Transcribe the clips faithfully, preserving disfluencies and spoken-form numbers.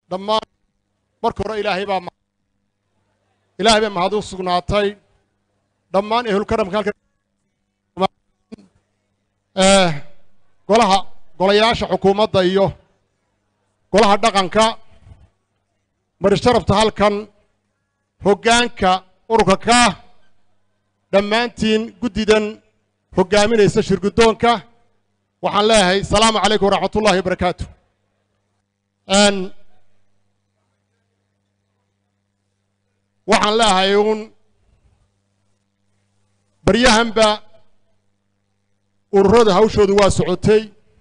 dhammaan marka hore ilaahay baa ilaahay baa mahad u sugnaatay dhammaan ehel karamka halka ee golaha golayaasha xukuumadda iyo golaha dhaqanka marisharafta halkan hoggaanka ururka ka dhammaantiin guddidan hoggaaminaysa shirgudoonka waxaan leeyahay salaamu calaykum waraxmatullaahi wabarakaatu een waxaan leeyahay uun baryahanba ururada hawshoodu waa socotay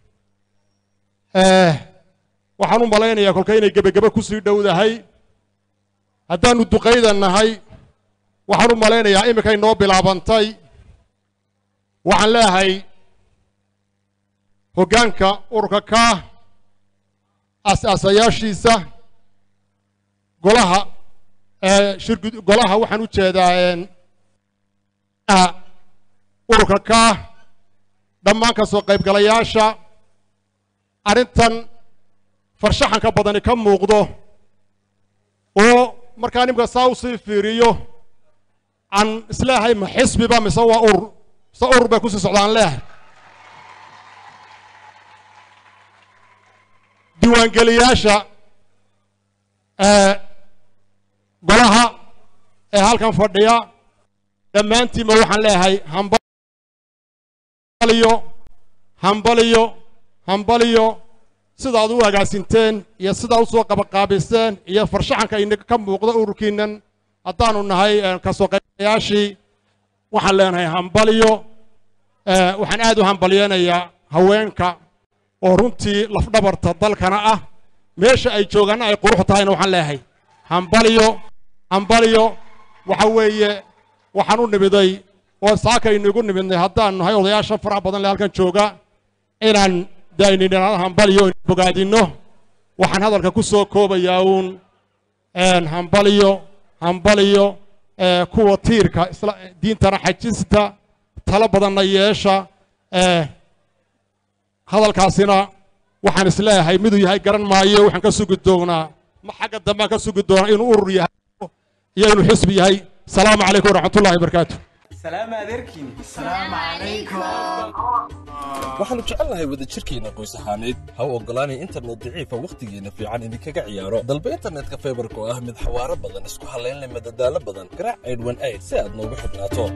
ee waxaan u malaynayaa kolka inay gebageba ku sii dhowdahay haddaanu duqaydan nahay waxaan u malaynayaa iminkay noo bilaabantay waxaan leeyahay hoggaanka ururka ka aasaasayaashiisa golaha ee shirku golaha waxaan u jeedaa een ururka ka dhammaan ka soo qaybgalayaasha arrintan farshaxanka badani ka muuqdo oo markaa nimka saa u sii fiiriyo aan isleeyahay ma xisbiba mise waa urur mise urur bay ku sii socdaan leeyahay diiwaangeliyaasha ee golaha ee halkan fadhiya dhammaantiinba waxaan leeyahay hambaliyo hambaliyo hambaliyo sidaad u agaasinteen iyo sidaad u soo qabaqaabiseen iyo farshaxanka inaga ka muuqda ururkiinan haddaanu nahay ka soo qaybayaashii waxaan leenahay hambaliyo waxaan aad u hambaliyeynayaa haweenka oo runtii lafdhabarta dalkana ah meesha ay joogaanna ay qurux tahayna waxaan leeyahay hambaliyo hambaliyo waxa weeye waxaan u nimiday oo saakaynu igu nimidnay haddaan nahay odayaasha faraha badan le halkan jooga inaan daaynidhanaan hambaliyo bogaadinno waxaan hadalka ku soo koobayaa uun hambaliyo hambaliyo kuwa tiirka isla diintana xajista talo badanna yeesha hadalkaasina waxaan isleeyahay miduu yahay garan maayo waxaan ka sugi doonaa ma xagga dambaan ka sugi doonaa inuu urur yahay iyo inuu xisbi yahay salaamu calaykum waraxmatullahi wabarakaatu سلام عليكم السلام عليكم waxaanu jecelnahay wada jirkeena qoys ahaaneed ha u ogolaanay internet daciifa waqtigeena fiican idinkaga ciyaaro dalba internetka fiberka oo ah mid xawaaro badan isku halayn leh madadaalo badan garaac eight one eight si aad noogu xidhnaato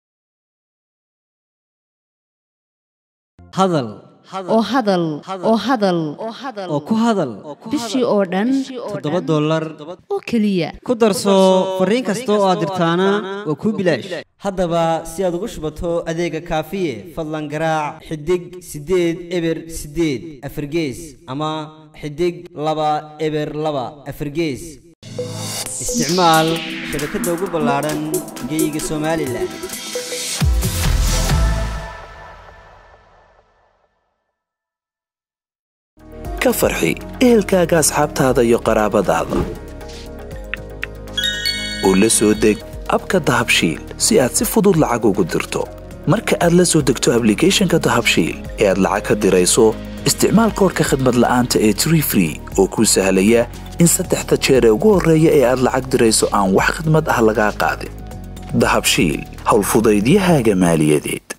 hadal oo hadal oo hadal oo ku hadal bishii oo dhan toddoba dollar oo keliya ku darso fariin kasta oo aad dirtaana waa kuu bilaash haddaba si aad ugu shubato adeega kaafiye fadlan garaac xidig siddeed eber siddeed afargees ama xidig laba eber laba afargees isticmaal shabakadda ugu ballaaran geyga Soomaaliland ka farxi ehelkaaga asxaabtaada iyo qaraabadaada oo la soo deg abka dahabshiil si aad si fudud lacag ugu dirto marka aad la soo degto applicationka dahabshiil ee aad lacag ka dirayso isticmaal koodhka khidmad la'aanta ee tree free oo kuu sahlaya in saddexda jeer ee ugu horreeya ee aad lacag dirayso aan wax khidmad ah lagaa qaadin dahabshiil howlfudaydiyahaaga maaliyadeed